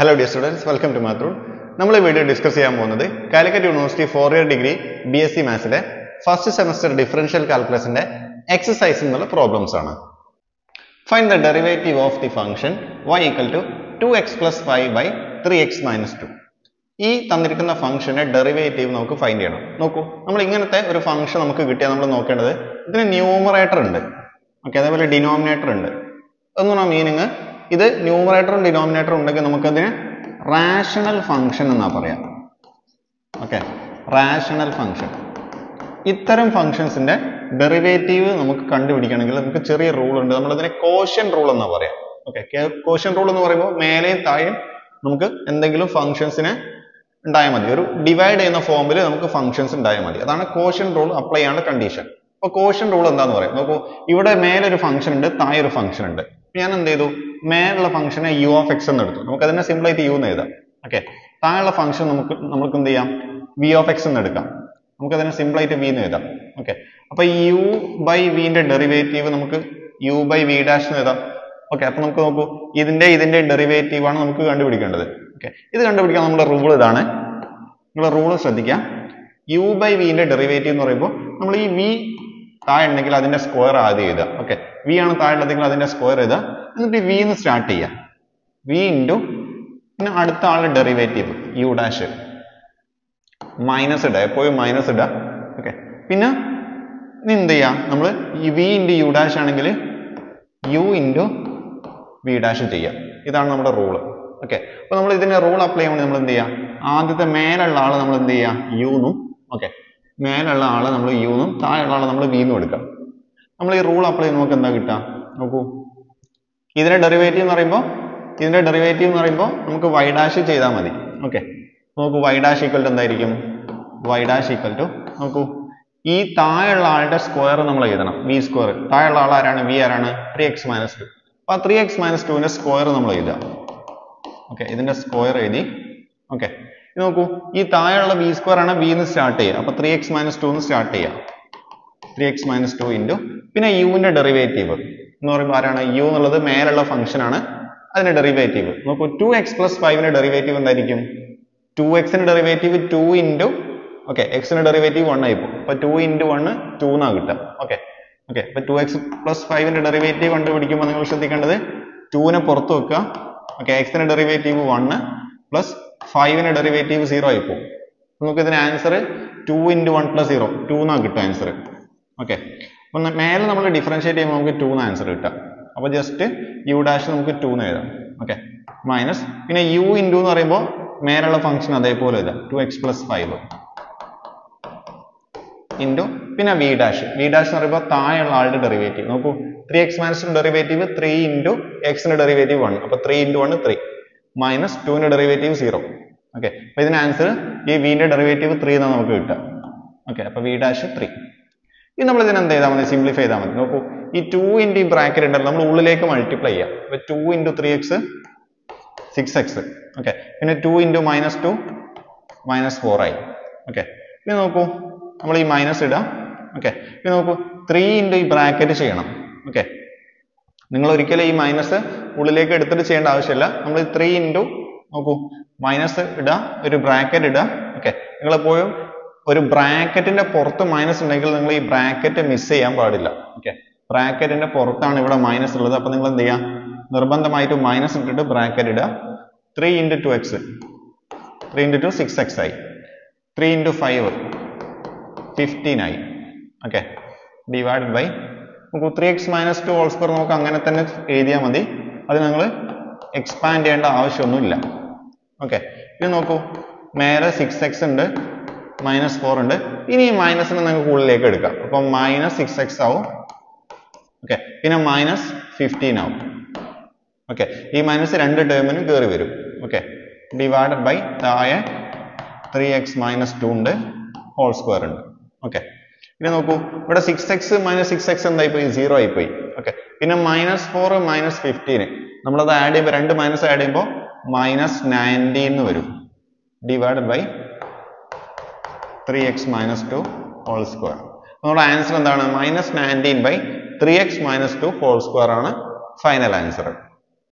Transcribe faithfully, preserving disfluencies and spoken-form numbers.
Hello dear students, welcome to MathRoot. We will discuss the Calicut University four year degree BSc Maths first semester differential calculus exercise problems. Find the derivative of the function y equal to two x plus five by three x minus two. This function derivative we find. We will a function we numerator okay, denominator. That's meaning this numerator and denominator is rational function. Okay, rational function. These functions in derivative we can a rule ഉണ്ട് quotient rule okay, quotient rule എന്ന് പറയുമ്പോൾ മേലെ താഴെ നമുക്ക് എന്തെങ്കിലും functions നെ ഉണ്ടായാൽ മതി ഒരു divide ചെയ്യുന്ന ഫോമിൽ നമുക്ക് functions ഉണ്ടായാൽ മതി അതാണ് quotient rule apply ചെയ്യാനുള്ള condition അപ്പോൾ quotient rule എന്താണെന്ന് പറയാം നോക്കൂ ഇവിടെ മേലെ ഒരു function ഉണ്ട് താഴെ ഒരു function ഉണ്ട് ഞാൻ എന്ത് ചെയ്തു മേലുള്ള function നെ u of x എന്ന് എടുത്തു നമുക്ക് അതിനെ സിമ്പിൾ ആയിട്ട് u എന്ന് എഴുതാം okay താഴെയുള്ള function നമുക്ക് നമുക്ക് എന്ത് ചെയ്യാം v of x എന്ന് എടുക്കാം നമുക്ക് അതിനെ സിമ്പിൾ ആയിട്ട് v എന്ന് എഴുതാം okay അപ്പോൾ u by v ന്റെ ഡെറിവേറ്റീവ് നമുക്ക് u by v dash എന്ന് എഴുതാം okay അപ്പോൾ നമുക്ക് നോക്കൂ ഇതിന്റെ ഇതിന്റെ ഡെറിവേറ്റീവ് ആണ് നമുക്ക് കണ്ടുപിടിക്കേണ്ടത് okay ഇത് കണ്ടുപിടിക്കാൻ നമ്മുടെ റൂൾ ഇതാണ് നിങ്ങൾ റൂൾ ശ്രദ്ധിക്കുക u by v ന്റെ ഡെറിവേറ്റീവ് എന്ന് പറയുമ്പോൾ നമ്മൾ ഈ v താഴെ ഉണ്ടെങ്കിൽ അതിന്റെ സ്ക്വയർ ആദ്യം എഴുതുക okay v ആണ് താഴെ ഉള്ളതെങ്കിൽ അതിന്റെ സ്ക്വയർ എഴുതുക എന്നിട്ട് v ന്ന് സ്റ്റാർട്ട് ചെയ്യാം v into പിന്നെ അടുത്ത ആളുടെ ഡെറിവേറ്റീവ് u dash മൈനസ് ഇടുക എപ്പോഴും മൈനസ് ഇടുക okay പിന്നെ ഇനി എന്ത് ചെയ്യാം നമ്മൾ ഈ v into u dash ആണെങ്കിൽ u into v dash ചെയ്യാം ഇതാണ് നമ്മുടെ റൂൾ okay അപ്പോൾ നമ്മൾ ഇതിന്റെ റൂൾ അപ്ലൈ ചെയ്യാൻ വേണ്ടി നമ്മൾ എന്ത് ചെയ്യാം ആദ്യത്തെ മേലുള്ള ആളെ നമ്മൾ എന്ത് ചെയ്യാം u ന്നും okay മേലുള്ള ആളെ നമ്മൾ u ന്നും താഴെയുള്ള ആളെ നമ്മൾ v ന്നും എടുക്കാം നമ്മൾ ഈ റൂൾ അപ്ലൈ ചെയ്യുമ്പോൾ നമുക്ക് എന്താ കിട്ടുക നോക്കൂ ഇതിന്റെ ഡെറിവേറ്റീവ് എന്ന് പറയുമ്പോൾ ഇതിന്റെ ഡെറിവേറ്റീവ് എന്ന് പറയുമ്പോൾ നമുക്ക് y dash ചെയ്താൽ മതി okay നോക്കൂ y dash equal to എന്തായിരിക്കും y dash equal to നോക്കൂ ഈ താഴെയുള്ള ആളുടെ സ്ക്വയർ നമ്മൾ എഴുതണം v സ്ക്വയർ താഴെയുള്ള ആൾ ആരാണ് v ആരാണ് three x minus two അപ്പോൾ three x minus two ന്റെ സ്ക്വയർ നമ്മൾ എഴുതുക okay ഇതിന്റെ സ്ക്വയർ എഴുതി okay ഇത് നോക്കൂ ഈ താഴെയുള്ള v സ്ക്വയർ ആണ് v ന്ന് സ്റ്റാർട്ട് ചെയ്യുക അപ്പോൾ three x minus two ന്ന് സ്റ്റാർട്ട് ചെയ്യാം three x minus two into പിന്നെ u ന്റെ ഡെറിവേറ്റീവ് എന്ന് പറയുമ്പോൾ ആരാണ് u എന്നുള്ളത് മേലുള്ള ഫംഗ്ഷൻ ആണ് അതിന്റെ ഡെറിവേറ്റീവ് നോക്കൂ two x plus five ന്റെ ഡെറിവേറ്റീവ് എന്തായിരിക്കും two x ന്റെ derivative two into okay x ന്റെ ഡെറിവേറ്റീവ് one ആയി പോകും അപ്പോൾ two into one two എന്നാ കിട്ടുക okay okay അപ്പോൾ two x plus five ന്റെ ഡെറിവേറ്റീവ് കണ്ടുപിടിക്കുമ്പോൾ നിങ്ങൾ ശ്രദ്ധിക്കേണ്ടത് two നെ പുറത്ത് വെക്കുക okay x ന്റെ ഡെറിവേറ്റീവ് one plus five ന്റെ ഡെറിവേറ്റീവ് zero ആയി പോകും നമുക്ക് ഇതിന്റെ answer two into one plus zero two എന്നാ കിട്ടുക ആൻസർ okay അപ്പോൾ മേലെ നമ്മൾ ഡിഫറൻഷിയേറ്റ് ചെയ്യുമ്പോൾ നമുക്ക് two ന്ന് ആൻസർ കിട്ടുക അപ്പോൾ ജസ്റ്റ് u dash നമുക്ക് two എന്ന് എഴുതാം okay മൈനസ് പിന്നെ u into എന്ന് പറയുമ്പോൾ മേലുള്ള ഫംഗ്ഷൻ അതേപോലെ എഴുതാം two x plus five into പിന്നെ v dash v dash എന്ന് പറയുമ്പോൾ താഴെയുള്ള ആളുടെ ഡെറിവേറ്റീവ് നോക്കൂ three x minus two derivative three into x ന്റെ ഡെറിവേറ്റീവ് one അപ്പോൾ three into one three minus two ന്റെ ഡെറിവേറ്റീവ് zero okay അപ്പോൾ ഇതിന്റെ ആൻസർ ഈ v ന്റെ ഡെറിവേറ്റീവ് three എന്നാണ് നമുക്ക് കിട്ടുക okay അപ്പോൾ v dash three ഇനി നമ്മൾ ഇതിനെ എന്ത് ചെയ്താൽ മതി സിംപ്ലിഫൈ ചെയ്താൽ മതി നോക്കൂ ഈ two into ഈ ബ്രാക്കറ്റ് ഉണ്ടല്ലോ നമ്മൾ ഉള്ളിലേക്ക് മൾട്ടിപ്ലൈ ചെയ്യാം അപ്പോൾ two into three x six x okay പിന്നെ two into minus two minus four ആയി okay ഇനി നോക്കൂ നമ്മൾ ഈ മൈനസ് ഇടാം okay ഇനി നോക്കൂ three into ഈ ബ്രാക്കറ്റ് ചെയ്യണം okay നിങ്ങൾ ഒരിക്കലും ഈ മൈനസ് ഉള്ളിലേക്ക് എടുത്തിട്ട് ചെയ്യേണ്ട ആവശ്യമില്ല നമ്മൾ three into നോക്കൂ മൈനസ് ഇടുക ഒരു ബ്രാക്കറ്റ് ഇടുക okay നിങ്ങൾ എപ്പോഴും ഒരു ബ്രാക്കറ്റിന്റെ പുറത്ത് മൈനസ് ഉണ്ടെങ്കിൽ നിങ്ങൾ ഈ ബ്രാക്കറ്റ് മിസ് ചെയ്യാൻ പാടില്ല okay ബ്രാക്കറ്റിന്റെ പുറത്താണ് ഇവിടെ മൈനസ് ഉള്ളത് അപ്പോൾ നിങ്ങൾ എന്ത് ചെയ്യുക നിർബന്ധമായിട്ട് മൈനസ് ഇട്ടിട്ട് ബ്രാക്കറ്റ് ഇടുക three into two x three into two six x ആയി three into five fifteen ആയി okay ഡിവൈഡഡ് ബൈ നമുക്ക് three x minus two whole square നമുക്ക് അങ്ങനെ തന്നെ എഴുതിയാൽ മതി അത് നിങ്ങൾ എക്സ്പാൻഡ് ചെയ്യേണ്ട ആവശ്യമൊന്നുമില്ല okay ഇത് നോക്കൂ മേലെ six x ഉണ്ട് മൈനസ് ഫോർ ഉണ്ട് ഇനി ഈ മൈനസിനെ നിങ്ങൾക്ക് ഉള്ളിലേക്ക് എടുക്കാം അപ്പോൾ മൈനസ് സിക്സ് എക്സ് ആവും okay പിന്നെ മൈനസ് ഫിഫ്റ്റീൻ ആവും okay ഈ മൈനസ് രണ്ട് ടേമിനും കയറി വരും okay ഡിവൈഡഡ് ബൈ താഴെ three x minus two ഉണ്ട് ഹോൾ സ്ക്വയർ ഉണ്ട് okay ഇനി നോക്കൂ ഇവിടെ six x minus six x എന്തായി പോയി zero ആയി പോയി okay പിന്നെ മൈനസ് ഫോർ മൈനസ് ഫിഫ്റ്റീൻ നമ്മളത് ആഡ് ചെയ്യുമ്പോൾ രണ്ട് മൈനസ് ആഡ് ചെയ്യുമ്പോൾ മൈനസ് നയൻറ്റീൻ എന്ന് വരും divided by three x minus two whole square നമ്മുടെ ആൻസർ എന്താണ് minus nineteen by three x minus two whole square ആണ് ഫൈനൽ ആൻസർ